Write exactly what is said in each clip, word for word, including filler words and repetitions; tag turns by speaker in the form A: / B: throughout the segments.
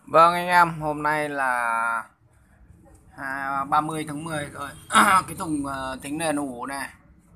A: Vâng anh em, hôm nay là à, ba mươi tháng mười rồi. Cái thùng à, tính nền ủ này.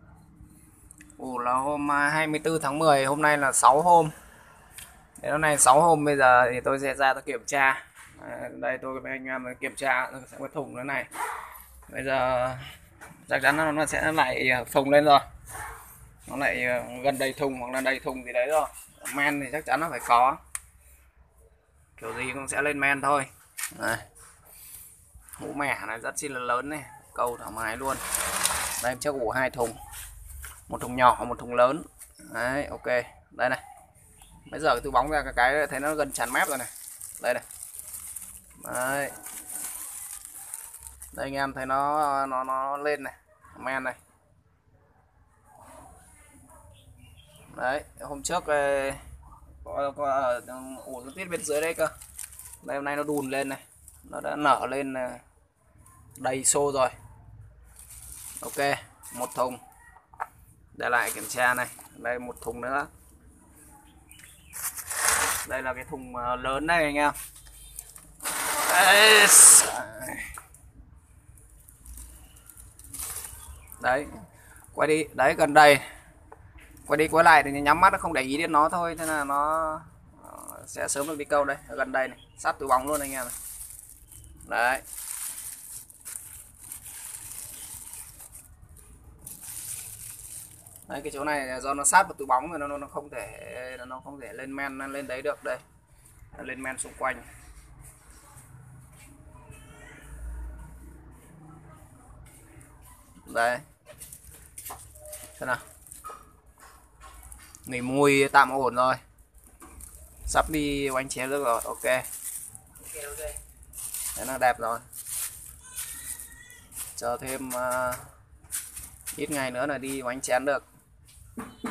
A: Ủ là hôm à, hai mươi tư tháng mười, hôm nay là sáu hôm. Đến hôm nay sáu hôm, bây giờ thì tôi sẽ ra tôi kiểm tra. À, đây tôi với anh em kiểm tra cái thùng thế này. Bây giờ chắc chắn nó sẽ lại phồng lên rồi. Nó lại gần đầy thùng hoặc là đầy thùng gì đấy rồi. Men thì chắc chắn nó phải có. Kiểu gì cũng sẽ lên men thôi. Đây. Mũ mẻ này rất chi là lớn này, câu thoải mái luôn. Đây em chắc ủ hai thùng, một thùng nhỏ một thùng lớn. Đấy, ok. Đây này, bây giờ tôi bóng ra cái cái thấy nó gần tràn mép rồi này. Đây này. Đấy, đây anh em thấy nó nó nó lên này, men này. Đấy, hôm trước có, có ủ tiết bên dưới đây cơ. Đây hôm nay nó đùn lên này, nó đã nở lên đầy xô rồi. Ok, một thùng. Để lại kiểm tra này. Đây một thùng nữa. Đây là cái thùng lớn đây anh em. Đấy, quay đi, đấy gần đây. Quay đi quay lại thì nhắm mắt nó không để ý đến nó thôi, thế là nó sẽ sớm được đi câu. Đây, ở gần đây này, sát túi bóng luôn anh em này. Đấy. Đấy, cái chỗ này do nó sát vào túi bóng rồi nó nó không thể nó không thể lên men lên đấy được. Đây, lên men xung quanh. Đây, thế nào, nghỉ mùi tạm ổn rồi, sắp đi oanh chén được rồi. Ok, ok, ok, thế là đẹp rồi. Chờ thêm uh, ít ngày nữa là đi oanh chén được.